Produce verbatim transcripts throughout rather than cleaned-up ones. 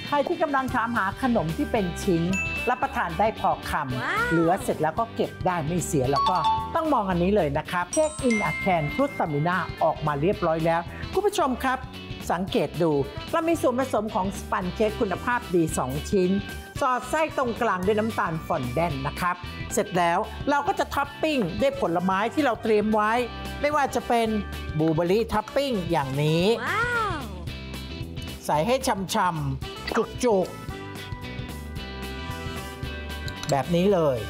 ใครที่กำลังถามหาขนมที่เป็นชิ้นรับประทานได้พอคำเหลือเสร็จแล้วก็เก็บได้ไม่เสียแล้วก็ต้องมองอันนี้เลยนะครับเค้กอินอะแคนฟรุตตามิน่าออกมาเรียบร้อยแล้วคุณผู้ชมครับสังเกตดูเรามีส่วนผสมของสปันเค้กคุณภาพดีสองชิ้นสอดไส้ตรงกลางด้วยน้ำตาลฟอนแดนนะครับเสร็จแล้วเราก็จะท็อปปิ้งด้วยผลไม้ที่เราเตรียมไว้ไม่ว่าจะเป็นบลูเบอร์รี่ท็อปปิ้งอย่างนี้ใส่ให้ช่ำๆจุกๆแบบนี้เลย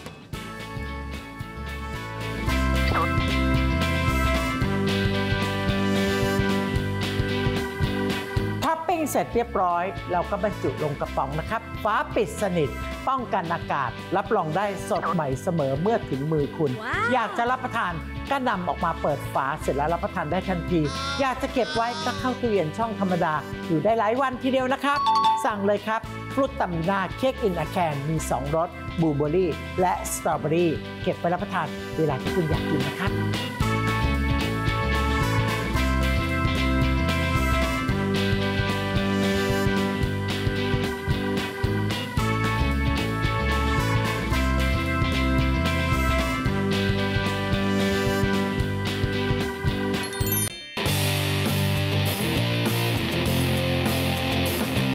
ท็อปปิ้งเสร็จเรียบร้อยเราก็บรรจุลงกระป๋องนะครับฝาปิดสนิทป้องกันอากาศรับรองได้สดใหม่เสมอเมื่อถึงมือคุณ wow. อยากจะรับประทานก็นำออกมาเปิดฝาเสร็จแล้วรับประทานได้ทันทีอยากจะเก็บไว้ก็เข้าตู้เย็นช่องธรรมดาอยู่ได้หลายวันทีเดียวนะครับสั่งเลยครับฟรุตตามิน่าเค้กอินอะแคนมีสองรสบลูเบอร์รี่และสตรอเบอรี่เก็บไปรับประทานเวลาที่คุณอยากกินนะครับ